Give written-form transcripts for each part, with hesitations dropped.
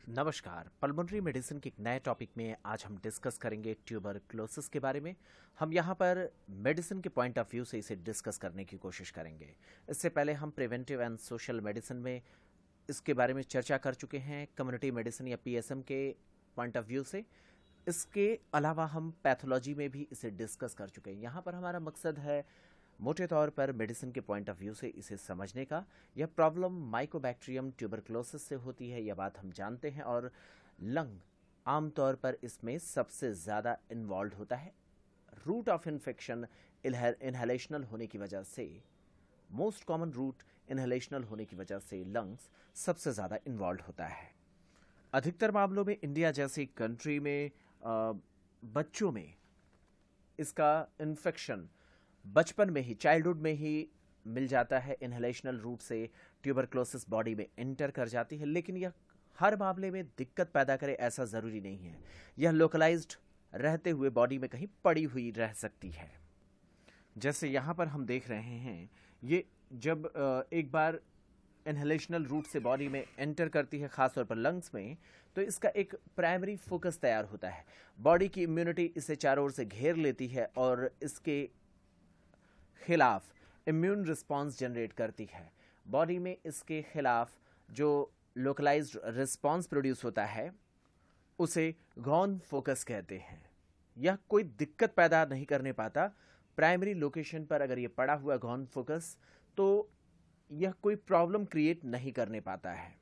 नमस्कार। Pulmonary medicine के एक नए टॉपिक में आज हम डिस्कस करेंगे ट्यूबरक्लोसिस के बारे में। हम यहाँ पर मेडिसिन के पॉइंट ऑफ व्यू से इसे डिस्कस करने की कोशिश करेंगे। इससे पहले हम प्रिवेंटिव एंड सोशल मेडिसिन में इसके बारे में चर्चा कर चुके हैं, कम्युनिटी मेडिसिन या पीएसएम के पॉइंट ऑफ व्यू से। इसके अलावा हम पैथोलॉजी में भी इसे डिस्कस कर चुके हैं। यहाँ पर हमारा मकसद है मोटे तौर पर मेडिसिन के पॉइंट ऑफ व्यू से इसे समझने का। यह प्रॉब्लम माइकोबैक्टीरियम ट्यूबरक्लोसिस से होती है, यह बात हम जानते हैं, और लंग आमतौर पर इसमें सबसे ज़्यादा इन्वॉल्व होता है। रूट ऑफ इन्फेक्शन इनहेलेशनल होने की वजह से, मोस्ट कॉमन रूट इनहेलेशनल होने की वजह से लंग्स सबसे ज़्यादा इन्वॉल्व होता है। अधिकतर मामलों में इंडिया जैसी कंट्री में बच्चों में इसका इन्फेक्शन बचपन में ही, चाइल्डहुड में ही मिल जाता है। इनहेलेशनल रूट से ट्यूबरक्लोसिस बॉडी में एंटर कर जाती है, लेकिन यह हर मामले में दिक्कत पैदा करे ऐसा ज़रूरी नहीं है। यह लोकलाइज्ड रहते हुए बॉडी में कहीं पड़ी हुई रह सकती है। जैसे यहाँ पर हम देख रहे हैं, ये जब एक बार इनहेलेशनल रूट से बॉडी में एंटर करती है, खासतौर पर लंग्स में, तो इसका एक प्राइमरी फोकस तैयार होता है। बॉडी की इम्यूनिटी इसे चारों ओर से घेर लेती है और इसके खिलाफ इम्यून रिस्पांस जनरेट करती है। बॉडी में इसके खिलाफ जो लोकलाइज्ड रिस्पांस प्रोड्यूस होता है उसे गॉन फोकस कहते हैं। यह कोई दिक्कत पैदा नहीं करने पाता। प्राइमरी लोकेशन पर अगर यह पड़ा हुआ गॉन फोकस, तो यह कोई प्रॉब्लम क्रिएट नहीं करने पाता है।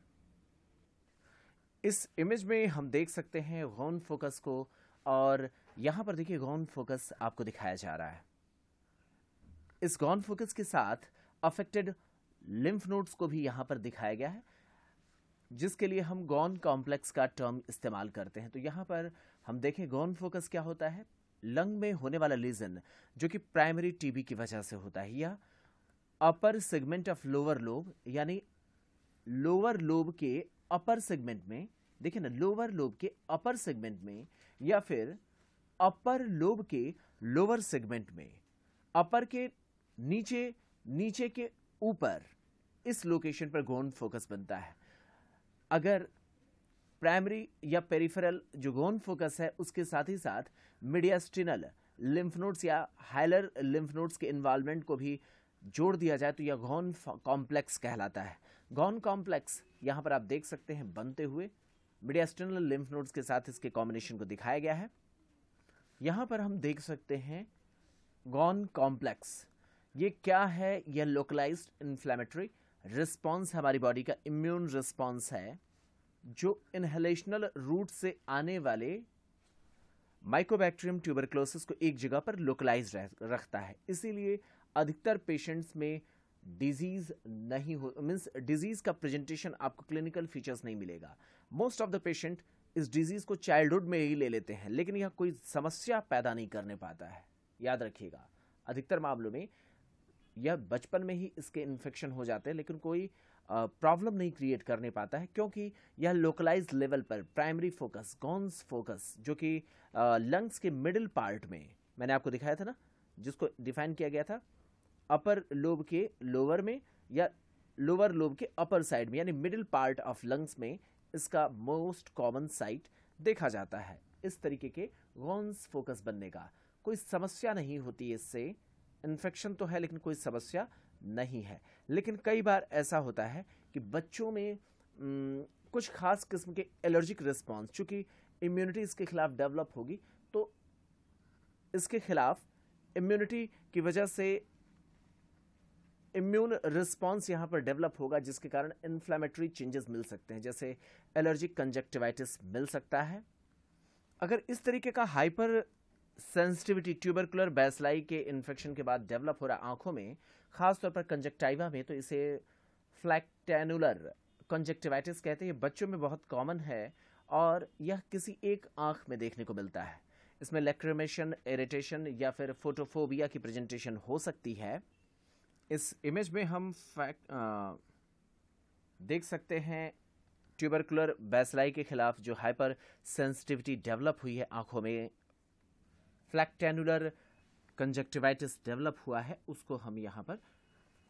इस इमेज में हम देख सकते हैं गॉन फोकस को, और यहां पर देखिए गॉन फोकस आपको दिखाया जा रहा है। इस गॉन फोकस के साथ अफेक्टेड लिम्फ नोड्स को भी यहां पर दिखाया गया है, जिसके लिए हम गॉन कॉम्प्लेक्स का टर्म इस्तेमाल करते हैं। तो यहां पर हम देखें गॉन फोकस क्या होता है। लंग में होने वाला लीजन जो कि प्राइमरी टीबी की वजह से होता है, या upper segment of lower lobe, यानी लोअर लोब के अपर सेगमेंट में, देखिए ना, लोअर लोब के अपर सेगमेंट में, या फिर अपर लोब के लोअर सेगमेंट में, अपर के नीचे, नीचे के ऊपर, इस लोकेशन पर गॉन फोकस बनता है। अगर प्राइमरी या पेरिफेरल जो गॉन फोकस है उसके साथ ही साथ मीडियास्टिनल लिम्फ नोड्स या हाइलर लिम्फ नोड्स के इन्वॉल्वमेंट को भी जोड़ दिया जाए तो यह गॉन कॉम्प्लेक्स कहलाता है। गॉन कॉम्प्लेक्स यहां पर आप देख सकते हैं बनते हुए, मीडियास्टिनल लिम्फ नोड्स के साथ इसके कॉम्बिनेशन को दिखाया गया है। यहां पर हम देख सकते हैं गॉन कॉम्प्लेक्स, ये क्या है? यह लोकलाइज्ड इन्फ्लेमेटरी रिस्पॉन्स हमारी बॉडी का इम्यून रिस्पॉन्स है, जो इनहेलेशनल रूट से आने वाले माइकोबैक्टीरियम ट्यूबरक्लोसिस को एक जगह पर लोकलाइज रखता है। इसीलिए अधिकतर पेशेंट्स में डिजीज नहीं हो, मीन्स डिजीज का प्रेजेंटेशन आपको क्लिनिकल फीचर्स नहीं मिलेगा। मोस्ट ऑफ द पेशेंट इस डिजीज को चाइल्डहुड में ही ले लेते हैं, लेकिन यह कोई समस्या पैदा नहीं करने पाता है। याद रखिएगा, अधिकतर मामलों में यह बचपन में ही इसके इन्फेक्शन हो जाते हैं, लेकिन कोई प्रॉब्लम नहीं क्रिएट करने पाता है, क्योंकि यह लोकलाइज्ड लेवल पर प्राइमरी फोकस, गॉन्स फोकस, जो कि लंग्स के मिडिल पार्ट में मैंने आपको दिखाया था ना, जिसको डिफाइन किया गया था अपर लोब के लोअर में या लोअर लोब के अपर साइड में, यानी मिडिल पार्ट ऑफ लंग्स में इसका मोस्ट कॉमन साइट देखा जाता है। इस तरीके के गॉन्स फोकस बनने का कोई समस्या नहीं होती। इससे इन्फेक्शन तो है लेकिन कोई समस्या नहीं है। लेकिन कई बार ऐसा होता है कि बच्चों में कुछ खास किस्म के एलर्जिक रिस्पॉन्स, चूंकि इम्यूनिटी इसके खिलाफ डेवलप होगी, तो इसके खिलाफ इम्यूनिटी की वजह से इम्यून रिस्पॉन्स यहां पर डेवलप होगा, जिसके कारण इन्फ्लेमेटरी चेंजेस मिल सकते हैं, जैसे एलर्जिक कंजक्टिवाइटिस मिल सकता है। अगर इस तरीके का हाइपर सेंसिटिविटी ट्यूबरकुलर बैसिलाई के इन्फेक्शन के बाद डेवलप हो रहा आंखों में, खासतौर पर कंजक्टाइवा में, तो इसे फ्लैक्टेनुलर कंजक्टिवाइटिस कहते हैं। ये बच्चों में बहुत कॉमन है और यह किसी एक आंख में देखने को मिलता है। इसमें लैक्रिमेशन, इरिटेशन या फिर फोटोफोबिया की प्रेजेंटेशन हो सकती है। इस इमेज में हम देख सकते हैं ट्यूबरकुलर बैसिलाई के खिलाफ जो हाइपर सेंसिटिविटी डेवलप हुई है आंखों में, फ्लैक्टेनुलर कंजक्टिवाइटिस डेवलप हुआ है, उसको हम यहां पर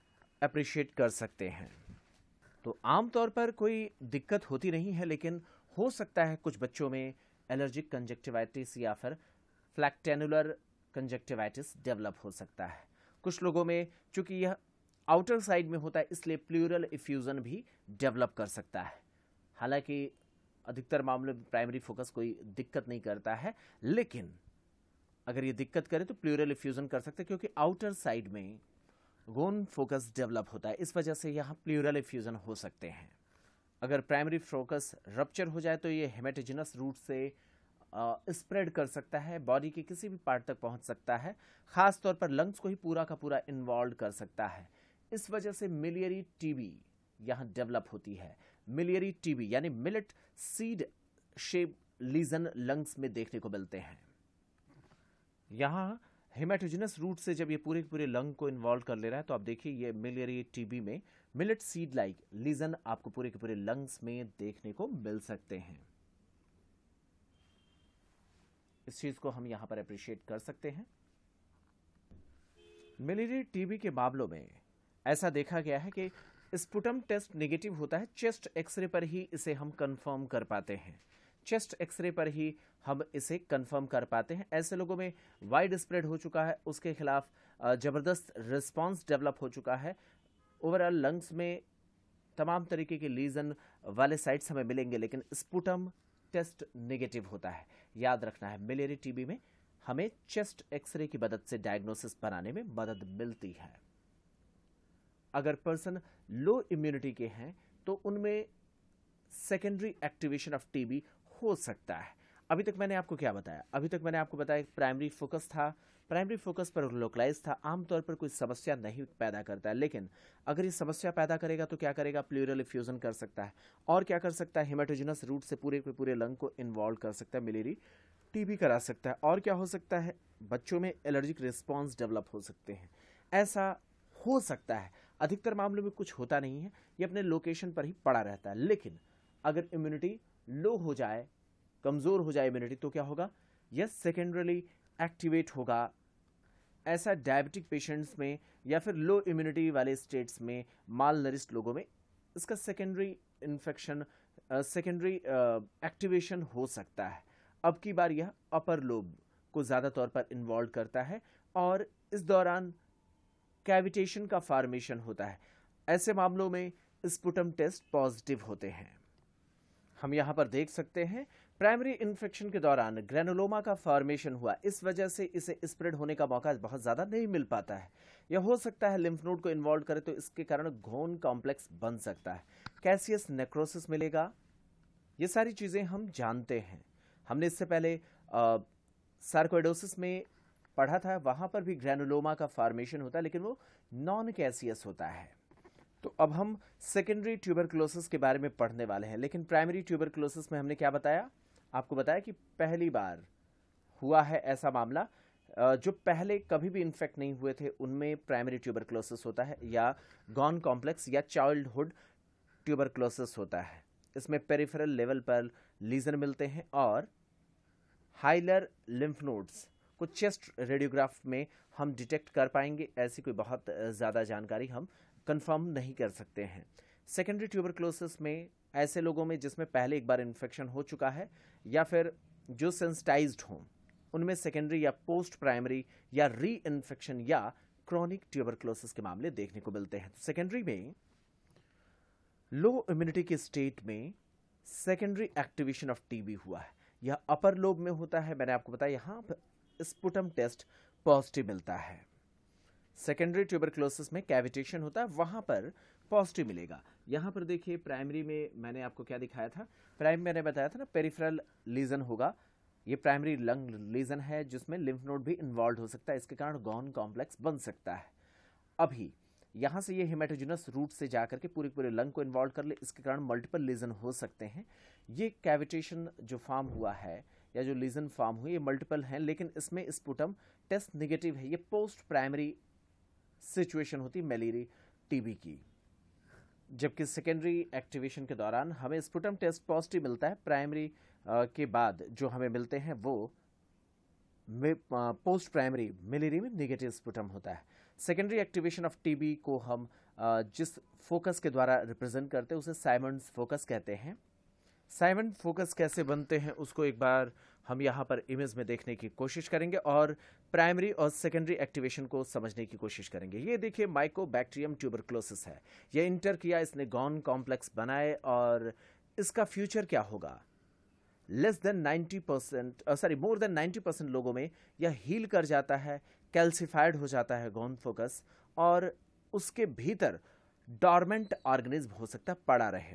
अप्रिशिएट कर सकते हैं। तो आमतौर पर कोई दिक्कत होती नहीं है, लेकिन हो सकता है कुछ बच्चों में एलर्जिक कंजक्टिवाइटिस या फिर फ्लैक्टेनुलर कंजक्टिवाइटिस डेवलप हो सकता है। कुछ लोगों में चूंकि यह आउटर साइड में होता है इसलिए प्लूरल इफ्यूजन भी डेवलप कर सकता है। हालांकि अधिकतर मामलों में प्राइमरी फोकस कोई दिक्कत नहीं करता है, लेकिन अगर ये दिक्कत करे तो प्लूरल इफ्यूजन कर सकते हैं, क्योंकि आउटर साइड में गोन फोकस डेवलप होता है, इस वजह से यहाँ प्लूरल इफ्यूजन हो सकते हैं। अगर प्राइमरी फोकस रप्चर हो जाए तो ये हेमेटोजेनस रूट से स्प्रेड कर सकता है, बॉडी के किसी भी पार्ट तक पहुंच सकता है, खास तौर पर लंग्स को ही पूरा का पूरा इन्वॉल्व कर सकता है। इस वजह से मिलियरी टीबी यहाँ डेवलप होती है। मिलियरी टीबी यानी millet seed shape lesion lungs में देखने को मिलते हैं। यहाँ हेमेटोजेनस रूट से जब ये पूरे के पूरे लंग को इन्वॉल्व कर ले रहा है तो आप देखिए ये मिलियरी टीबी में मिलेट सीड लाइक लीजन आपको पूरे के पूरे लंग्स में देखने को मिल सकते हैं। इस चीज को हम यहां पर अप्रिशिएट कर सकते हैं। मिलियरी टीबी के मामलों में ऐसा देखा गया है कि स्पुटम टेस्ट नेगेटिव होता है, चेस्ट एक्सरे पर ही इसे हम कंफर्म कर पाते हैं। चेस्ट एक्सरे पर ही हम इसे कंफर्म कर पाते हैं। ऐसे लोगों में वाइड स्प्रेड हो चुका है, उसके खिलाफ जबरदस्त रिस्पांस डेवलप हो चुका है। ओवरऑल लंग्स में तमाम तरीके के लीजन वाले साइट्स हमें मिलेंगे, लेकिन स्पुटम टेस्ट नेगेटिव होता है। याद रखना है, मिलियरी टीबी में हमें चेस्ट एक्सरे की मदद से डायग्नोसिस बनाने में मदद मिलती है। अगर पर्सन लो इम्यूनिटी के हैं तो उनमें सेकेंडरी एक्टिवेशन ऑफ टीबी हो सकता है। अभी तक मैंने आपको क्या बताया? अभी तक मैंने आपको बताया प्राइमरी फोकस था, प्राइमरी फोकस पर लोकलाइज था, आमतौर पर कोई समस्या नहीं पैदा करता है, लेकिन अगर ये समस्या पैदा करेगा तो क्या करेगा? प्लूरल इफ्यूजन कर सकता है। और क्या कर सकता है? हेमेटोजेनस रूट से पूरे के पूरे लंग को इन्वॉल्व कर सकता है, मिलियरी टीबी करा सकता है। और क्या हो सकता है? बच्चों में एलर्जिक रिस्पॉन्स डेवलप हो सकते हैं। ऐसा हो सकता है। अधिकतर मामलों में कुछ होता नहीं है, ये अपने लोकेशन पर ही पड़ा रहता है। लेकिन अगर इम्यूनिटी लो हो जाए, कमजोर हो जाए इम्यूनिटी, तो क्या होगा? यह सेकेंडरली एक्टिवेट होगा। ऐसा डायबिटिक पेशेंट्स में या फिर लो इम्यूनिटी वाले स्टेट्स में, माल नरिश्ड लोगों में इसका सेकेंडरी इन्फेक्शन, सेकेंडरी एक्टिवेशन हो सकता है। अब की बार यह अपर लोब को ज्यादा तौर पर इन्वॉल्व करता है और इस दौरान कैविटेशन का फॉर्मेशन होता है। ऐसे मामलों में स्पुटम टेस्ट पॉजिटिव होते हैं। हम यहां पर देख सकते हैं प्राइमरी इन्फेक्शन के दौरान ग्रेनुलोमा का फॉर्मेशन हुआ, इस वजह से इसे स्प्रेड होने का मौका बहुत ज्यादा नहीं मिल पाता है। यह हो सकता है लिम्फ नोड को इन्वॉल्व करे तो इसके कारण घोन कॉम्प्लेक्स बन सकता है, कैसियस नेक्रोसिस मिलेगा। ये सारी चीजें हम जानते हैं। हमने इससे पहले सार्कोइडोसिस में पढ़ा था, वहां पर भी ग्रेनुलोमा का फॉर्मेशन होता है, लेकिन वो नॉन कैसियस होता है। तो अब हम सेकेंडरी ट्यूबरकुलोसिस के बारे में पढ़ने वाले हैं। लेकिन प्राइमरी ट्यूबरकुलोसिस में हमने क्या बताया? आपको बताया कि पहली बार हुआ है ऐसा मामला, जो पहले कभी भी इन्फेक्ट नहीं हुए थे उनमें प्राइमरी ट्यूबरकुलोसिस होता है, या गॉन कॉम्प्लेक्स या चाइल्डहुड ट्यूबरकुलोसिस होता है। इसमें पेरिफेरल लेवल पर लीजन मिलते हैं और हाइलर लिम्फ नोड्स को चेस्ट रेडियोग्राफ में हम डिटेक्ट कर पाएंगे। ऐसी कोई बहुत ज़्यादा जानकारी हम कंफर्म नहीं कर सकते हैं। सेकेंडरी ट्यूबरकुलोसिस में ऐसे लोगों में जिसमें पहले एक बार इन्फेक्शन हो चुका है या फिर जो सेंसिटाइज्ड हों, उनमें सेकेंडरी या पोस्ट प्राइमरी या री इन्फेक्शन या क्रॉनिक ट्यूबरकुलोसिस के मामले देखने को मिलते हैं। सेकेंडरी में लो इम्यूनिटी के स्टेट में सेकेंडरी एक्टिवेशन ऑफ टीबी हुआ है। यह अपर लोब में होता है। मैंने आपको बताया यहां पर स्पुटम टेस्ट पॉजिटिव मिलता है। सेकेंडरी ट्यूबरकुलोसिस में कैविटेशन होता है, वहां पर पॉजिटिव मिलेगा। यहां पर देखिए प्राइमरी में मैंने आपको क्या दिखाया था? प्राइमरी मैंने बताया था ना, पेरिफेरल लीजन होगा। ये प्राइमरी लंग लीजन है जिसमें लिम्फ नोड भी इन्वॉल्व हो सकता है, इसके कारण गॉन कॉम्प्लेक्स बन सकता है। अभी यहां से ये हेमेटोजेनस रूट से जाकर के पूरे पूरे लंग को इन्वॉल्व कर ले, इसके कारण मल्टीपल लीजन हो सकते हैं। ये कैविटेशन जो फॉर्म हुआ है या जो लीजन फॉर्म हुई, ये मल्टीपल हैं, लेकिन इसमें स्पुटम टेस्ट नेगेटिव है। ये पोस्ट प्राइमरी सिचुएशन होती मिलियरी टीबी की, जबकि सेकेंडरी एक्टिवेशन के दौरान हमें स्पुटम टेस्ट पॉजिटिव मिलता है। प्राइमरी के बाद जो हमें मिलते हैं वो पोस्ट प्राइमरी मिलियरी में नेगेटिव स्पुटम होता है। सेकेंडरी एक्टिवेशन ऑफ टीबी को हम जिस फोकस के द्वारा रिप्रेजेंट करते हैं उसे साइमंड्स फोकस कहते हैं। साइमन फोकस कैसे बनते हैं उसको एक बार हम यहाँ पर इमेज में देखने की कोशिश करेंगे और प्राइमरी और सेकेंडरी एक्टिवेशन को समझने की कोशिश करेंगे। ये देखिए माइकोबैक्टीरियम ट्यूबरक्लोसिस है, ये इंटर किया, इसने गॉन कॉम्प्लेक्स बनाए और इसका फ्यूचर क्या होगा। लेस देन 90% मोर देन 90% लोगों में यह हील कर जाता है, कैल्सिफाइड हो जाता है गॉन फोकस, और उसके भीतर डॉर्मेंट ऑर्गेनिज्म हो सकता है पड़ा रहे।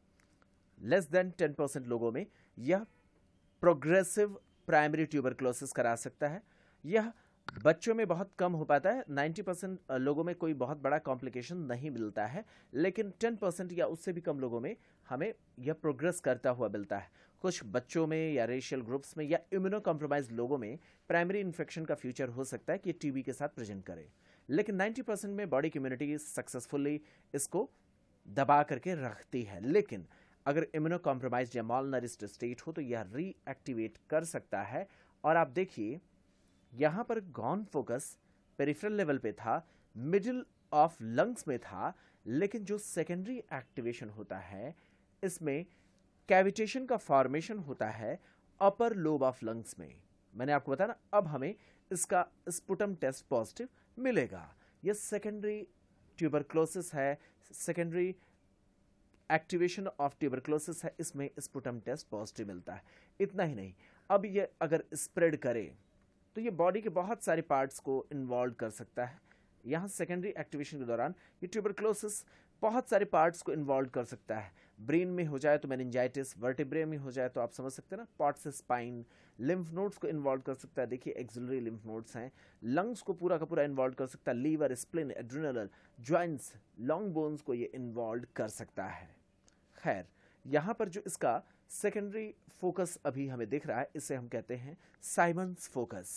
लेस देन 10% लोगों में यह प्रोग्रेसिव प्राइमरी ट्यूबरक्लोसिस करा सकता है। यह बच्चों में बहुत कम हो पाता है, 90% लोगों में कोई बहुत बड़ा कॉम्प्लिकेशन नहीं मिलता है, लेकिन 10% या उससे भी कम लोगों में हमें यह प्रोग्रेस करता हुआ मिलता है। कुछ बच्चों में या रेशियल ग्रुप्स में या इम्यूनो कॉम्प्रोमाइज लोगों में प्राइमरी इन्फेक्शन का फ्यूचर हो सकता है कि टीबी के साथ प्रेजेंट करे, लेकिन 90% में बॉडी इम्यूनिटी सक्सेसफुली इसको दबा करके रखती है। लेकिन अगर इम्यूनो कॉम्प्रोमाइज या मालनरिश्ड स्टेट हो तो यह रीएक्टिवेट कर सकता है। और आप देखिए यहां पर गॉन फोकस पेरिफेरल लेवल पे था, मिडिल ऑफ लंग्स में था, लेकिन जो सेकेंडरी एक्टिवेशन होता है इसमें कैविटेशन का फॉर्मेशन होता है अपर लोब ऑफ लंग्स में। मैंने आपको बताया ना, अब हमें इसका स्पुटम टेस्ट पॉजिटिव मिलेगा। यह सेकेंडरी ट्यूबरक्लोसिस है, सेकेंडरी एक्टिवेशन ऑफ ट्यूबरक्लोसिस है, इसमें स्पुटम टेस्ट पॉजिटिव मिलता है। इतना ही नहीं, अब ये अगर स्प्रेड करे तो ये बॉडी के बहुत सारे पार्ट्स को इन्वॉल्व कर सकता है। यहाँ सेकेंडरी एक्टिवेशन के दौरान ये ट्यूबरक्लोसिस बहुत सारे पार्ट्स को इन्वॉल्व कर सकता है। ब्रेन में हो जाए तो मेनिंजाइटिस, वर्टिब्रे में हो जाए तो आप समझ सकते हैं ना, पॉट्स स्पाइन, लिम्फ नोड्स को इन्वॉल्व कर सकता है। देखिए एक्सिलरी लिम्फ नोड्स हैं, लंग्स को पूरा का पूरा इन्वॉल्व कर सकता है, liver, spleen, adrenal, joints, long bones को ये इन्वॉल्व कर सकता है। खैर, यहाँ पर जो इसका सेकेंडरी फोकस अभी हमें दिख रहा है इसे हम कहते हैं साइमन्स फोकस,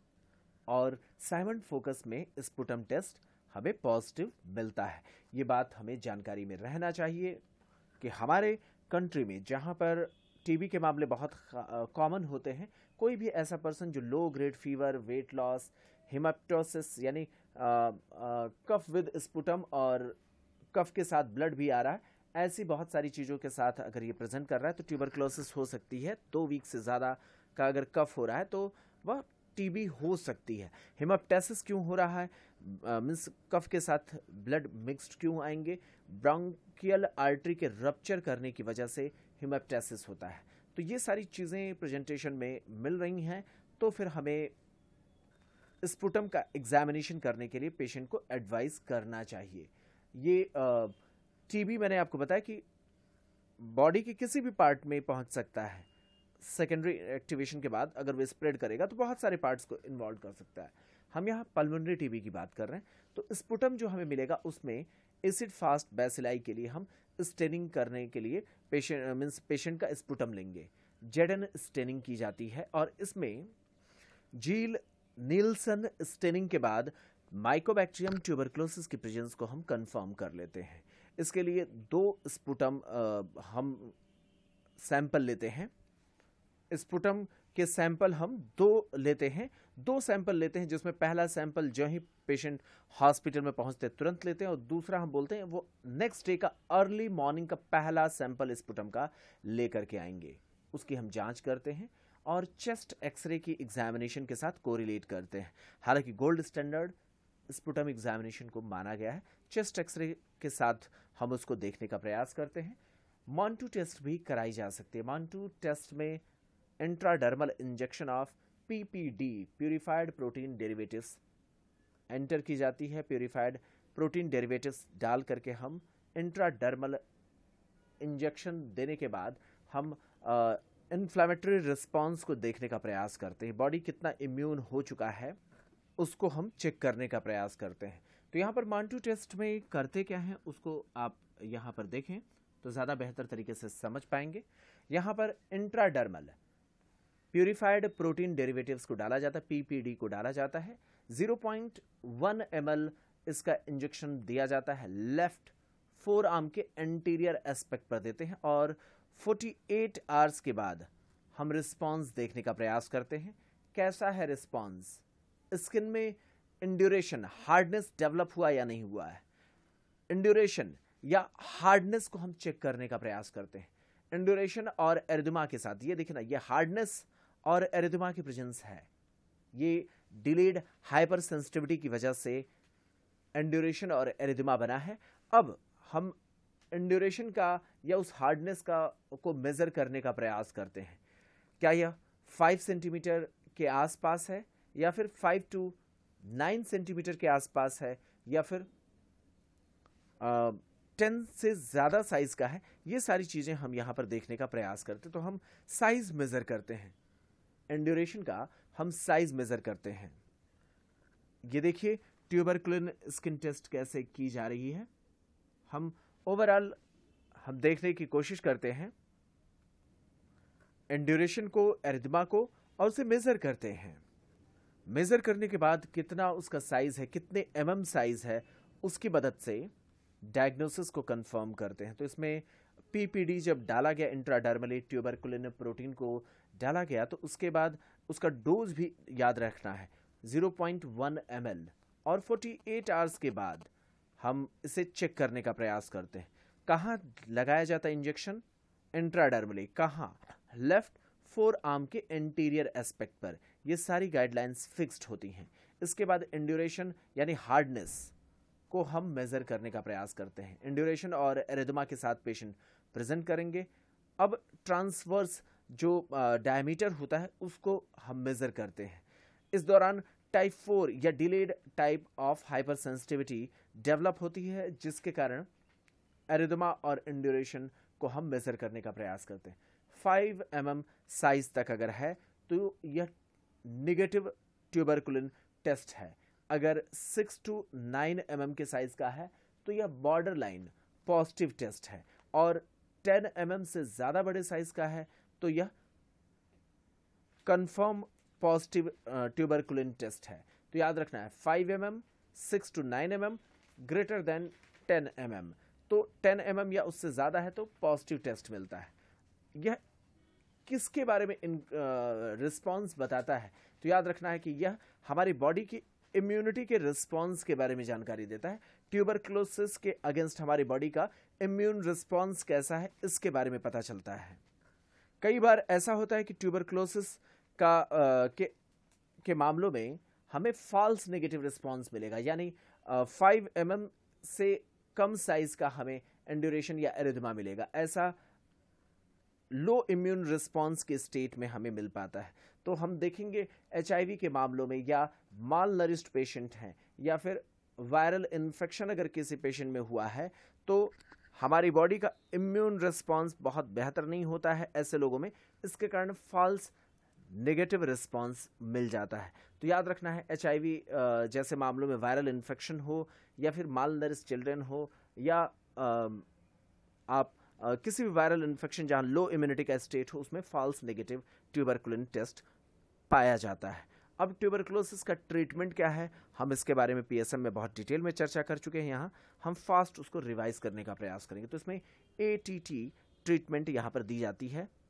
और साइमन फोकस में स्पुटम टेस्ट हमें पॉजिटिव मिलता है। ये बात हमें जानकारी में रहना चाहिए कि हमारे कंट्री में जहाँ पर टीबी के मामले बहुत कॉमन होते हैं, कोई भी ऐसा पर्सन जो low grade fever, weight loss, haemoptysis यानी कफ विद स्पुटम और कफ के साथ ब्लड भी आ रहा है, ऐसी बहुत सारी चीज़ों के साथ अगर ये प्रेजेंट कर रहा है तो ट्यूबरक्लोसिस हो सकती है। 2 वीक से ज़्यादा का अगर कफ हो रहा है तो वह टीबी हो सकती है। हेमाप्टेसिस क्यों हो रहा है, मीन्स कफ के साथ ब्लड मिक्स्ड क्यों आएंगे, ब्रोंकियल आर्टरी के रप्चर करने की वजह से हेमाप्टेसिस होता है। तो ये सारी चीज़ें प्रेजेंटेशन में मिल रही हैं, तो फिर हमें स्पुटम का एग्जामिनेशन करने के लिए पेशेंट को एडवाइस करना चाहिए। ये टीबी मैंने आपको बताया कि बॉडी के किसी भी पार्ट में पहुंच सकता है। सेकेंडरी एक्टिवेशन के बाद अगर वो स्प्रेड करेगा तो बहुत सारे पार्ट्स को इन्वॉल्व कर सकता है। हम यहाँ पल्मोनरी टीबी की बात कर रहे हैं, तो स्पुटम जो हमें मिलेगा उसमें एसिड फास्ट बैसिलाई के लिए हम स्टेनिंग करने के लिए पेशेंट का स्पुटम लेंगे। जेडन स्टेनिंग की जाती है और इसमें जील नीलसन स्टेनिंग के बाद माइकोबैक्टीरियम ट्यूबरक्लोसिस की प्रेजेंस को हम कंफर्म कर लेते हैं। इसके लिए 2 स्पुटम हम सैंपल लेते हैं। स्पुटम के सैंपल हम 2 लेते हैं, 2 सैंपल लेते हैं, जिसमें पहला सैंपल जो ही पेशेंट हॉस्पिटल में पहुंचते तुरंत लेते हैं, और दूसरा हम बोलते हैं वो नेक्स्ट डे का अर्ली मॉर्निंग का पहला सैंपल स्पुटम का लेकर के आएंगे। उसकी हम जांच करते हैं और चेस्ट एक्सरे की एग्जामिनेशन के साथ कोरिलेट करते हैं। हालांकि गोल्ड स्टैंडर्ड स्पुटम एग्जामिनेशन को माना गया है, चेस्ट एक्सरे के साथ हम उसको देखने का प्रयास करते हैं। मॉन्टू टेस्ट भी कराई जा सकती है। मॉन्टू टेस्ट में intradermal injection of PPD, purified protein derivatives, enter की जाती है। प्यूरिफाइड प्रोटीन डेरिवेटिव्स डाल करके हम इंट्राडर्मल इंजेक्शन देने के बाद हम इन्फ्लेमेटरी रिस्पॉन्स को देखने का प्रयास करते हैं। बॉडी कितना इम्यून हो चुका है उसको हम चेक करने का प्रयास करते हैं। तो यहाँ पर मॉन्टू टेस्ट में करते क्या हैं उसको आप यहाँ पर देखें तो ज़्यादा बेहतर तरीके से समझ पाएंगे। यहाँ पर इंट्राडर्मल प्यूरिफाइड प्रोटीन डेरिवेटिव्स को डाला जाता है, पीपीडी को डाला जाता है। 0.1 ml इसका इंजेक्शन दिया जाता है, लेफ्ट फोर आर्म के एंटीरियर एस्पेक्ट पर देते हैं, और 48 आवर्स के बाद हम रिस्पॉन्स देखने का प्रयास करते हैं। कैसा है रिस्पॉन्स, स्किन में इंड्यूरेशन, हार्डनेस डेवलप हुआ या नहीं हुआ है। इंड्यूरेशन या हार्डनेस को हम चेक करने का प्रयास करते हैं। इंड्यूरेशन और एरिथमा के साथ, ये देखिए ना, ये हार्डनेस और एरिथमा की प्रेजेंस है। ये डिलेड हाइपर सेंसिटिविटी की वजह से इंड्यूरेशन और एरिथमा बना है। अब हम इंड्यूरेशन का या उस हार्डनेस का को मेजर करने का प्रयास करते हैं। क्या यह 5 सेंटीमीटर के आसपास है, या फिर 5 to 9 सेंटीमीटर के आसपास है, या फिर 10 से ज़्यादा साइज का है? ये सारी चीज़ें हम यहाँ पर देखने का प्रयास करते हैं। तो हम साइज मेज़र करते हैं, इंड्यूरेशन का हम साइज मेज़र करते हैं। ये देखिए ट्यूबरकुलिन स्किन टेस्ट कैसे की जा रही है। हम ओवरऑल हम देखने की कोशिश करते हैं इंड्यूरेशन को, एरिथमा को, और उसे मेज़र करते हैं। मेज़र करने के बाद कितना उसका साइज है, कितने mm साइज है, उसकी मदद से डायग्नोसिस को कंफर्म करते हैं। तो इसमें पीपीडी जब डाला गया, इंट्राडर्मली ट्यूबरकुलिन प्रोटीन को डाला गया, तो उसके बाद उसका डोज भी याद रखना है 0.1 ml, और 48 आवर्स के बाद हम इसे चेक करने का प्रयास करते हैं। कहाँ लगाया जाता है इंजेक्शन? इंट्राडर्मली। कहाँ? लेफ्ट फोर आर्म के एंटीरियर एस्पेक्ट पर। ये सारी गाइडलाइंस फिक्स्ड होती हैं। इसके बाद इंड्यूरेशन यानी हार्डनेस को हम मेजर करने का प्रयास करते हैं। इंड्यूरेशन और एरिथमा के साथ पेशेंट प्रेजेंट करेंगे। अब ट्रांसवर्स जो डायमीटर होता है उसको हम मेजर करते हैं। इस दौरान टाइप 4 या delayed type of hypersensitivity develop होती है, जिसके कारण एरिथमा और इंड्यूरेशन को हम मेजर करने का प्रयास करते हैं। 5 mm साइज तक अगर है तो यह निगेटिव ट्यूबरकुलिन टेस्ट है। अगर 6 to 9 mm के साइज का है तो यह बॉर्डर लाइन पॉजिटिव टेस्ट है, और 10 mm से ज़्यादा बड़े साइज का है तो यह कंफर्म पॉजिटिव ट्यूबरकुलिन टेस्ट है। तो याद रखना है 5 mm, 6 to 9 mm, greater than 10 mm। तो 10 mm या उससे ज़्यादा है तो पॉजिटिव टेस्ट मिलता है। यह किसके बारे में रिस्पॉन्स बताता है? तो याद रखना है कि यह हमारी बॉडी की इम्यूनिटी के रिस्पॉन्स के बारे में जानकारी देता है। ट्यूबरकुलोसिस के अगेंस्ट हमारी बॉडी का इम्यून रिस्पॉन्स कैसा है, इसके बारे में पता चलता है। कई बार ऐसा होता है कि ट्यूबरकुलोसिस के मामलों में हमें फॉल्स नेगेटिव रिस्पॉन्स मिलेगा, यानी 5 mm से कम साइज का हमें इंड्यूरेशन या एरिथमा मिलेगा। ऐसा लो इम्यून रिस्पॉन्स के स्टेट में हमें मिल पाता है। तो हम देखेंगे HIV के मामलों में, या माल नरिश्ड पेशेंट हैं, या फिर वायरल इन्फेक्शन अगर किसी पेशेंट में हुआ है, तो हमारी बॉडी का इम्यून रिस्पॉन्स बहुत बेहतर नहीं होता है ऐसे लोगों में। इसके कारण फॉल्स नेगेटिव रिस्पॉन्स मिल जाता है। तो याद रखना है HIV जैसे मामलों में वायरल इन्फेक्शन हो, या फिर माल नरिश्ड चिल्ड्रन हो, या आप किसी भी वायरल इन्फेक्शन जहां लो इम्यूनिटी का स्टेट हो, उसमें फॉल्स नेगेटिव ट्यूबरकुलिन टेस्ट पाया जाता है। अब ट्यूबरकुलोसिस का ट्रीटमेंट क्या है, हम इसके बारे में PSM में बहुत डिटेल में चर्चा कर चुके हैं। यहाँ हम फास्ट उसको रिवाइज करने का प्रयास करेंगे। तो इसमें ATT ट्रीटमेंट यहाँ पर दी जाती है।